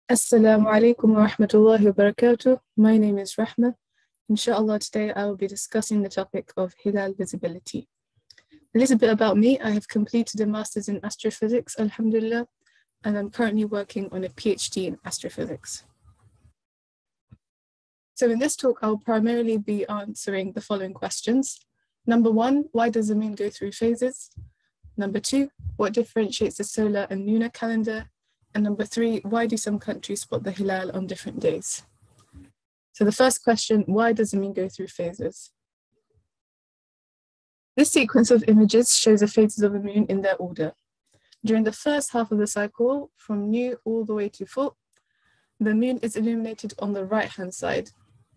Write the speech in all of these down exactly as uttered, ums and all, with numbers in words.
Assalamu alaikum wa rahmatullahi wa barakatuh. My name is Rahma. Inshallah, today I will be discussing the topic of Hilaal Visibility. A little bit about me. I have completed a master's in astrophysics, alhamdulillah, and I'm currently working on a PhD in astrophysics. So in this talk, I'll primarily be answering the following questions. Number one, why does the moon go through phases? Number two, what differentiates the solar and lunar calendar? And number three, why do some countries spot the Hilal on different days? So the first question, why does the moon go through phases? This sequence of images shows the phases of the moon in their order. During the first half of the cycle, from new all the way to full, the moon is illuminated on the right-hand side.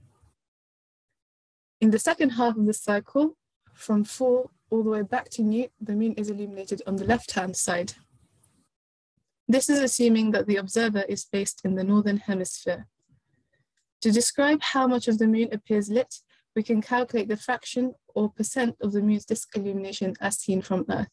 In the second half of the cycle, from full all the way back to new, the moon is illuminated on the left-hand side. This is assuming that the observer is based in the northern hemisphere. To describe how much of the moon appears lit, we can calculate the fraction or percent of the moon's disk illumination as seen from Earth.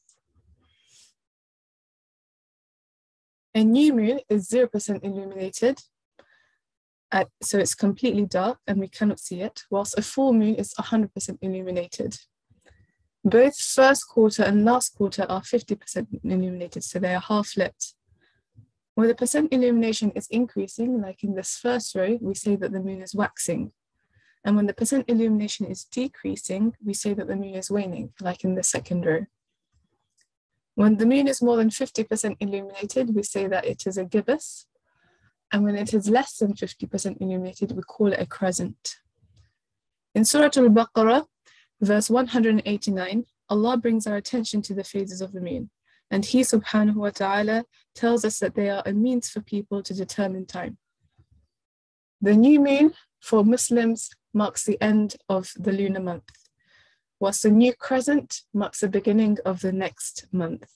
A new moon is zero percent illuminated, at, so it's completely dark and we cannot see it, whilst a full moon is one hundred percent illuminated. Both first quarter and last quarter are fifty percent illuminated, so they are half lit. When the percent illumination is increasing, like in this first row, we say that the moon is waxing. And when the percent illumination is decreasing, we say that the moon is waning, like in the second row. When the moon is more than fifty percent illuminated, we say that it is a gibbous. And when it is less than fifty percent illuminated, we call it a crescent. In Surah Al-Baqarah, verse one hundred eighty-nine, Allah brings our attention to the phases of the moon. And He subhanahu wa ta'ala tells us that they are a means for people to determine time. The new moon for Muslims marks the end of the lunar month, whilst the new crescent marks the beginning of the next month.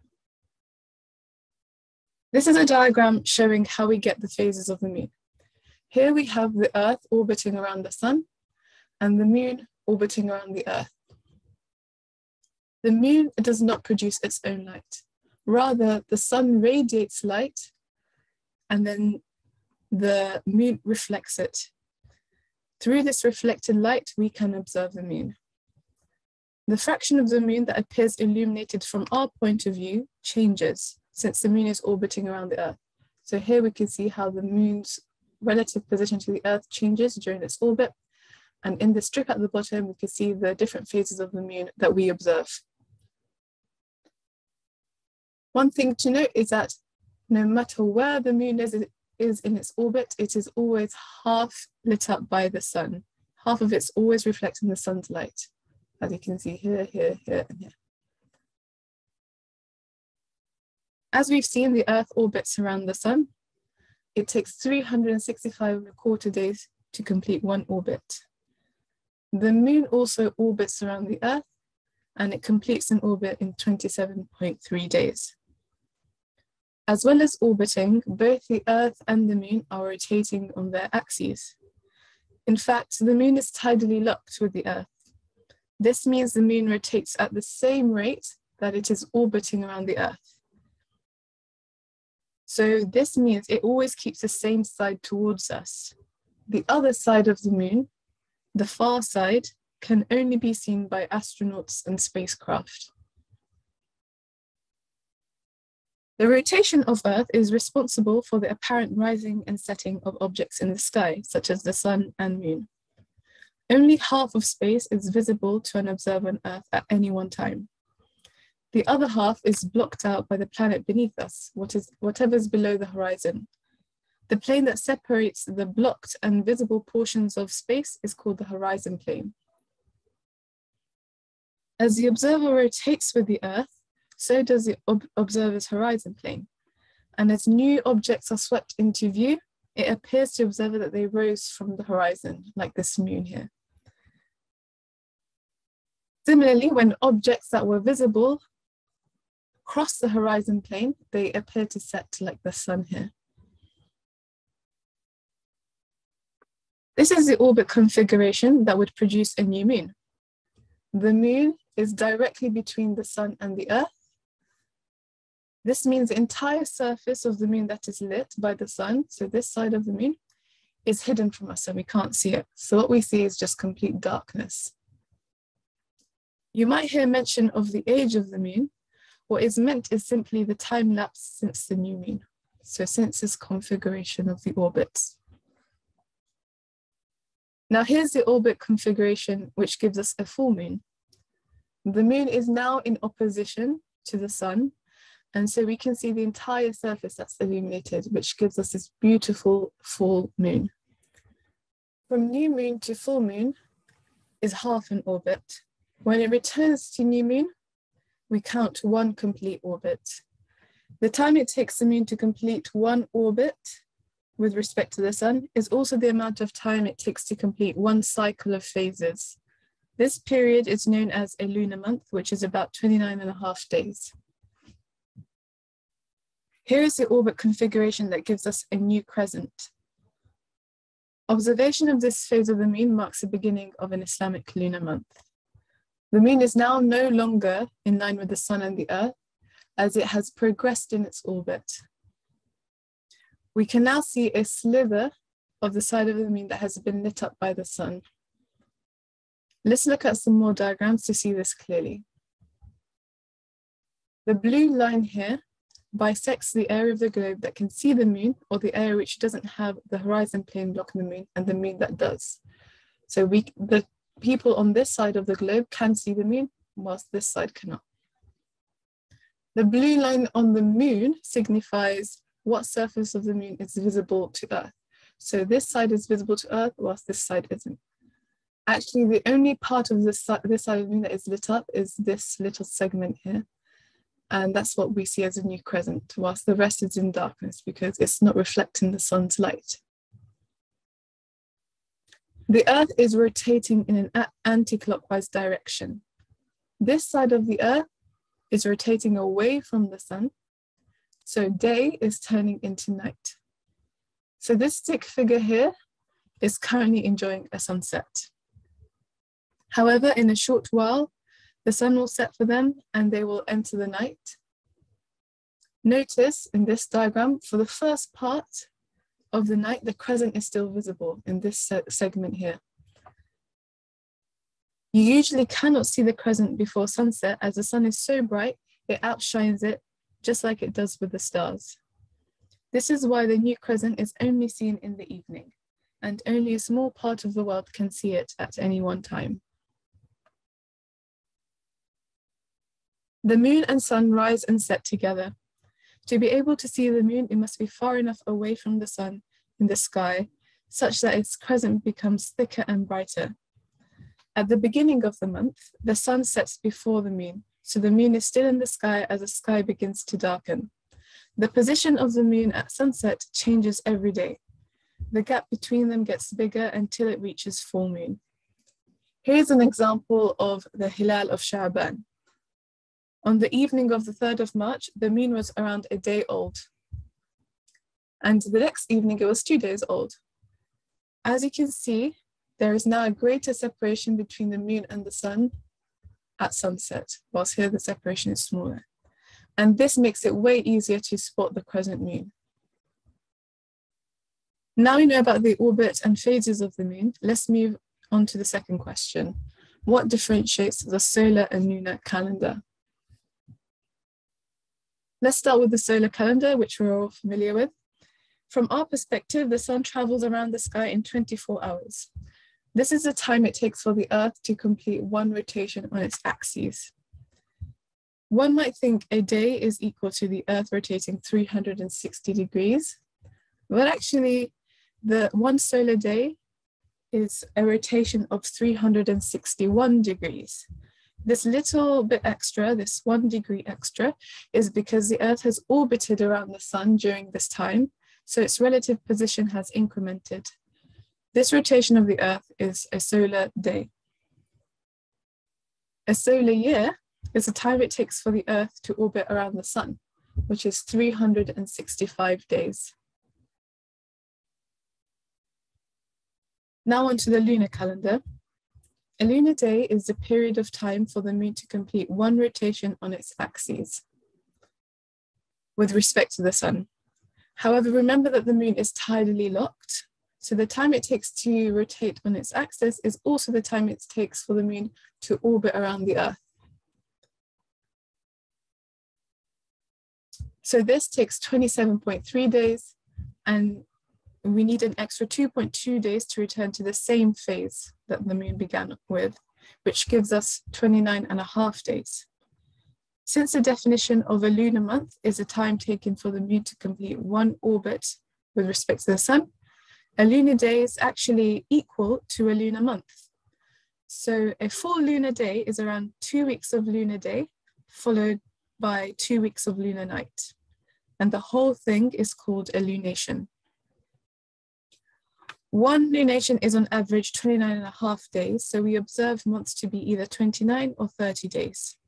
This is a diagram showing how we get the phases of the moon. Here we have the Earth orbiting around the sun and the moon orbiting around the Earth. The moon does not produce its own light. Rather, the sun radiates light and then the moon reflects it. Through this reflected light, we can observe the moon. The fraction of the moon that appears illuminated from our point of view changes since the moon is orbiting around the Earth. So here we can see how the moon's relative position to the Earth changes during its orbit. And in the strip at the bottom, we can see the different phases of the moon that we observe. One thing to note is that no matter where the moon is, is in its orbit, it is always half lit up by the sun. Half of it's always reflecting the sun's light, as you can see here, here, here, and here. As we've seen, the Earth orbits around the sun. It takes three hundred sixty-five and a quarter days to complete one orbit. The moon also orbits around the Earth, and it completes an orbit in twenty-seven point three days. As well as orbiting, both the Earth and the moon are rotating on their axes. In fact, the moon is tidally locked with the Earth. This means the moon rotates at the same rate that it is orbiting around the Earth. So this means it always keeps the same side towards us. The other side of the moon, the far side, can only be seen by astronauts and spacecraft. The rotation of Earth is responsible for the apparent rising and setting of objects in the sky, such as the sun and moon. Only half of space is visible to an observer on Earth at any one time. The other half is blocked out by the planet beneath us, what is, whatever's below the horizon. The plane that separates the blocked and visible portions of space is called the horizon plane. As the observer rotates with the Earth, so does the ob observer's horizon plane. And as new objects are swept into view, it appears to the observer that they rose from the horizon, like this moon here. Similarly, when objects that were visible cross the horizon plane, they appear to set like the sun here. This is the orbit configuration that would produce a new moon. The moon is directly between the sun and the Earth. This means the entire surface of the moon that is lit by the sun, so this side of the moon, is hidden from us and we can't see it. So what we see is just complete darkness. You might hear mention of the age of the moon. What is meant is simply the time lapse since the new moon, so since its configuration of the orbits. Now here's the orbit configuration, which gives us a full moon. The moon is now in opposition to the sun, and so we can see the entire surface that's illuminated, which gives us this beautiful full moon. From new moon to full moon is half an orbit. When it returns to new moon, we count one complete orbit. The time it takes the moon to complete one orbit with respect to the sun is also the amount of time it takes to complete one cycle of phases. This period is known as a lunar month, which is about twenty-nine and a half days. Here is the orbit configuration that gives us a new crescent. Observation of this phase of the moon marks the beginning of an Islamic lunar month. The moon is now no longer in line with the sun and the earth, as it has progressed in its orbit. We can now see a sliver of the side of the moon that has been lit up by the sun. Let's look at some more diagrams to see this clearly. The blue line here bisects the area of the globe that can see the moon, or the area which doesn't have the horizon plane blocking the moon, and the moon that does. So we, the people on this side of the globe can see the moon, whilst this side cannot. The blue line on the moon signifies what surface of the moon is visible to Earth. So this side is visible to Earth, whilst this side isn't. Actually, the only part of this, this side of the moon that is lit up is this little segment here. And that's what we see as a new crescent, whilst the rest is in darkness because it's not reflecting the sun's light. The Earth is rotating in an anti-clockwise direction. This side of the Earth is rotating away from the sun, so day is turning into night. So this stick figure here is currently enjoying a sunset. However, in a short while, the sun will set for them and they will enter the night. Notice in this diagram, for the first part of the night, the crescent is still visible in this se segment here. You usually cannot see the crescent before sunset, as the sun is so bright, it outshines it, just like it does with the stars. This is why the new crescent is only seen in the evening, and only a small part of the world can see it at any one time. The moon and sun rise and set together. To be able to see the moon, it must be far enough away from the sun in the sky, such that its crescent becomes thicker and brighter. At the beginning of the month, the sun sets before the moon, so the moon is still in the sky as the sky begins to darken. The position of the moon at sunset changes every day. The gap between them gets bigger until it reaches full moon. Here's an example of the Hilaal of Sha'ban. On the evening of the third of March, the moon was around a day old. And the next evening, it was two days old. As you can see, there is now a greater separation between the moon and the sun at sunset, whilst here the separation is smaller. And this makes it way easier to spot the crescent moon. Now we know about the orbit and phases of the moon, let's move on to the second question. What differentiates the solar and lunar calendar? Let's start with the solar calendar, which we're all familiar with. From our perspective, the sun travels around the sky in twenty-four hours. This is the time it takes for the Earth to complete one rotation on its axis. One might think a day is equal to the Earth rotating three hundred sixty degrees, but actually the one solar day is a rotation of three hundred sixty-one degrees. This little bit extra, this one degree extra, is because the Earth has orbited around the sun during this time, so its relative position has incremented. This rotation of the Earth is a solar day. A solar year is the time it takes for the Earth to orbit around the sun, which is three hundred sixty-five days. Now on to the lunar calendar. A lunar day is the period of time for the moon to complete one rotation on its axis. with respect to the sun. However, remember that the moon is tidally locked, so the time it takes to rotate on its axis is also the time it takes for the moon to orbit around the Earth. So this takes twenty-seven point three days, and we need an extra two point two days to return to the same phase that the moon began with, which gives us twenty-nine and a half days. Since the definition of a lunar month is a time taken for the moon to complete one orbit with respect to the sun, a lunar day is actually equal to a lunar month. So a full lunar day is around two weeks of lunar day, followed by two weeks of lunar night. And the whole thing is called a lunation. One lunation is on average twenty-nine and a half days, so we observe months to be either twenty-nine or thirty days.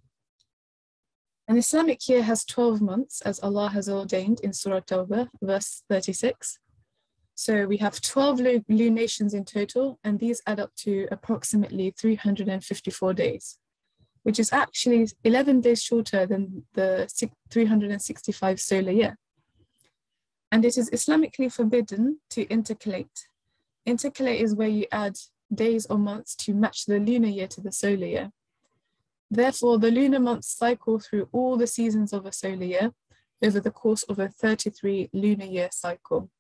An Islamic year has twelve months, as Allah has ordained in Surah Tawbah, verse thirty-six. So we have twelve lunations in total, and these add up to approximately three hundred fifty-four days, which is actually eleven days shorter than the three hundred sixty-five solar year. And it is Islamically forbidden to intercalate. Intercalate is where you add days or months to match the lunar year to the solar year. Therefore, the lunar months cycle through all the seasons of a solar year over the course of a thirty-three lunar year cycle.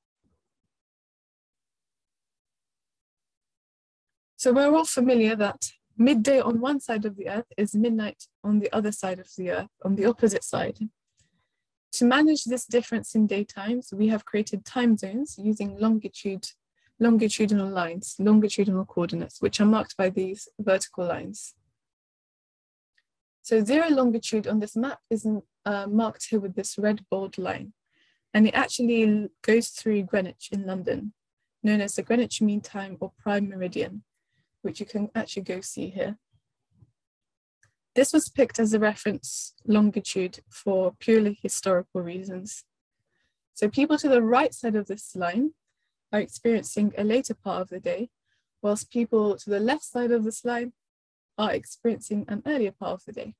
So we're all familiar that midday on one side of the Earth is midnight on the other side of the Earth, on the opposite side. To manage this difference in daytimes, we have created time zones using longitude, longitudinal lines, longitudinal coordinates, which are marked by these vertical lines. So zero longitude on this map is uh, marked here with this red bold line, and it actually goes through Greenwich in London, known as the Greenwich Mean Time or Prime Meridian, which you can actually go see here. This was picked as a reference longitude for purely historical reasons. So people to the right side of this line are experiencing a later part of the day, whilst people to the left side of this line are experiencing an earlier part of the day.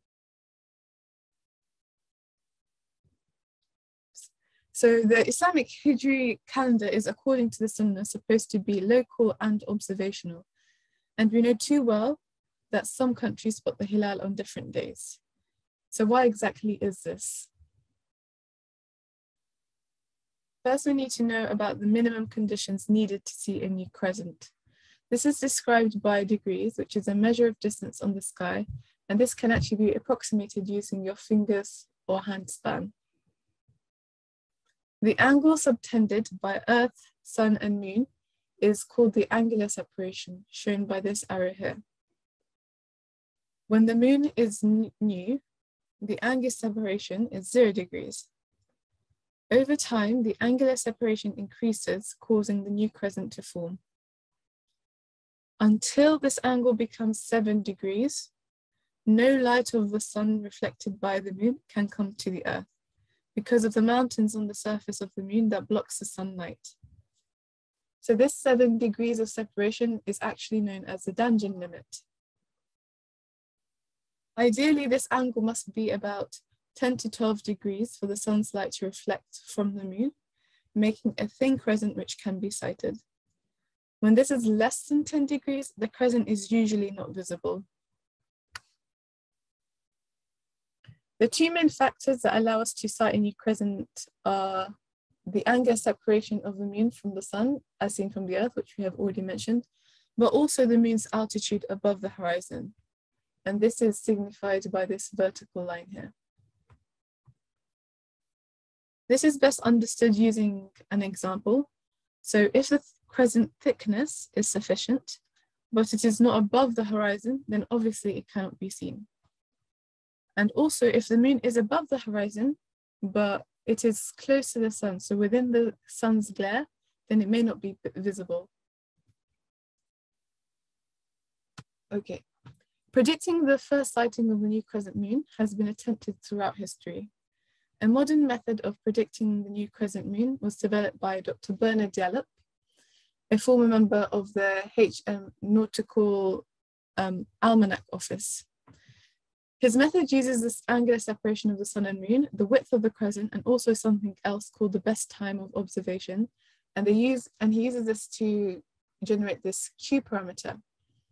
So the Islamic Hijri calendar is, according to the Sunnah, supposed to be local and observational. And we know too well that some countries spot the Hilal on different days. So why exactly is this? First, we need to know about the minimum conditions needed to see a new crescent. This is described by degrees, which is a measure of distance on the sky, and this can actually be approximated using your fingers or hand span. The angle subtended by Earth, Sun, and Moon is called the angular separation, shown by this arrow here. When the moon is new, the angular separation is zero degrees. Over time, the angular separation increases, causing the new crescent to form. Until this angle becomes seven degrees, no light of the sun reflected by the moon can come to the Earth because of the mountains on the surface of the moon that blocks the sunlight. So this seven degrees of separation is actually known as the Danjan limit. Ideally, this angle must be about ten to twelve degrees for the sun's light to reflect from the moon, making a thin crescent which can be sighted. When this is less than ten degrees, the crescent is usually not visible. The two main factors that allow us to sight a new crescent are the angular separation of the moon from the sun, as seen from the Earth, which we have already mentioned, but also the moon's altitude above the horizon. And this is signified by this vertical line here. This is best understood using an example. So if the crescent thickness is sufficient, but it is not above the horizon, then obviously it cannot be seen. And also if the moon is above the horizon, but it is close to the sun, so within the sun's glare, then it may not be visible. Okay. Predicting the first sighting of the new crescent moon has been attempted throughout history. A modern method of predicting the new crescent moon was developed by Doctor Bernard Yallop, a former member of the H M Nautical um, Almanac Office. His method uses this angular separation of the sun and moon, the width of the crescent, and also something else called the best time of observation. And they use and he uses this to generate this Q parameter.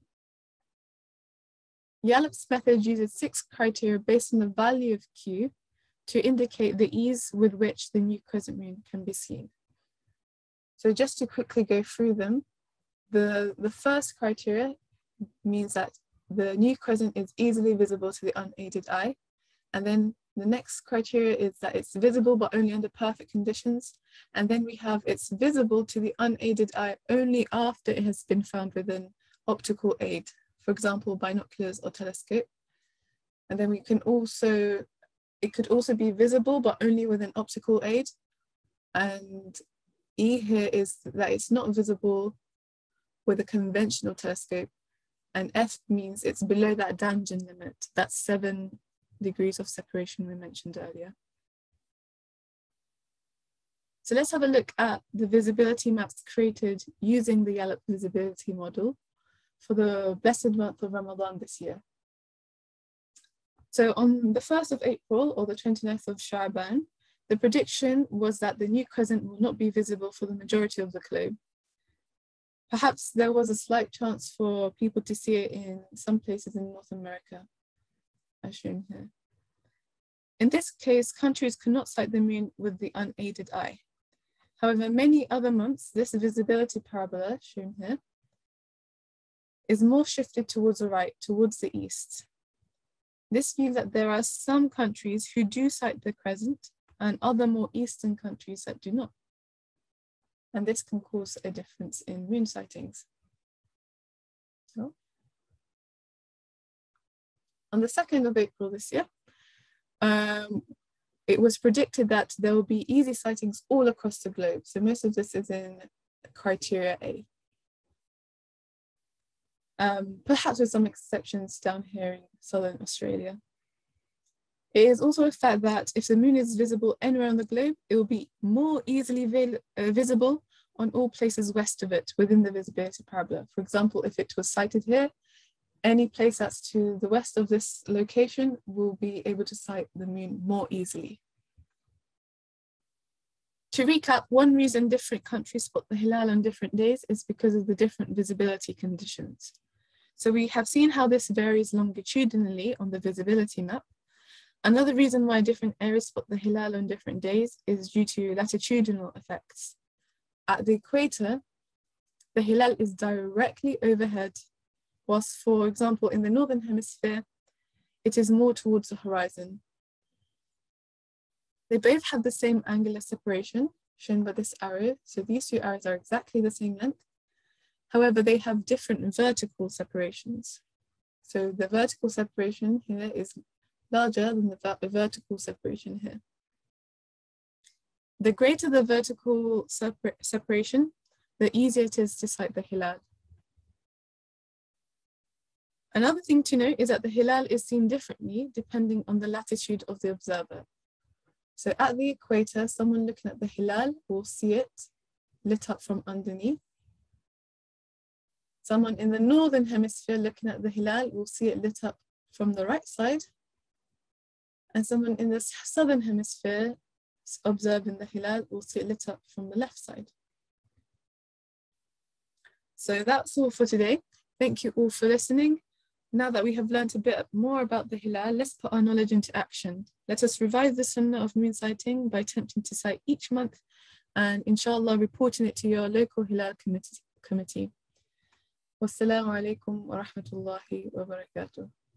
Yallop's method uses six criteria based on the value of Q to indicate the ease with which the new crescent moon can be seen. So just to quickly go through them, the, the first criteria means that the new crescent is easily visible to the unaided eye. And then the next criteria is that it's visible but only under perfect conditions. And then we have it's visible to the unaided eye only after it has been found with an optical aid, for example, binoculars or telescope. And then we can also, it could also be visible but only with an optical aid. And E here is that it's not visible with a conventional telescope. And F means it's below that Danjon limit, that's seven degrees of separation we mentioned earlier. So let's have a look at the visibility maps created using the Yallop visibility model for the blessed month of Ramadan this year. So on the first of April or the twenty-ninth of Sha'ban, the prediction was that the new crescent will not be visible for the majority of the globe. Perhaps there was a slight chance for people to see it in some places in North America, as shown here. In this case, countries could not sight the moon with the unaided eye. However, many other months, this visibility parabola, shown here, is more shifted towards the right, towards the east. This means that there are some countries who do sight the crescent and other more eastern countries that do not. And this can cause a difference in moon sightings. So, on the second of April this year, um, it was predicted that there will be easy sightings all across the globe. So most of this is in criteria A. Um, perhaps with some exceptions down here in Southern Australia. It is also a fact that if the moon is visible anywhere on the globe, it will be more easily uh, visible on all places west of it within the visibility parabola. For example, if it was sighted here, any place that's to the west of this location will be able to sight the moon more easily. To recap, one reason different countries spot the Hilal on different days is because of the different visibility conditions. So we have seen how this varies longitudinally on the visibility map. Another reason why different areas spot the Hilal on different days is due to latitudinal effects. At the equator, the Hilal is directly overhead, whilst, for example, in the Northern Hemisphere, it is more towards the horizon. They both have the same angular separation, shown by this arrow, so these two arrows are exactly the same length. However, they have different vertical separations. So the vertical separation here is larger than the vertical separation here. The greater the vertical separ separation, the easier it is to sight the Hilal. Another thing to note is that the Hilal is seen differently depending on the latitude of the observer. So at the equator, someone looking at the Hilal will see it lit up from underneath. Someone in the Northern Hemisphere looking at the Hilal will see it lit up from the right side. And someone in the Southern Hemisphere observing the Hilal will see it lit up from the left side. So that's all for today. Thank you all for listening. Now that we have learned a bit more about the Hilal, let's put our knowledge into action. Let us revive the Sunnah of moon sighting by attempting to sight each month and inshallah reporting it to your local Hilal committee. Wassalamu alaikum wa rahmatullahi wa barakatuh.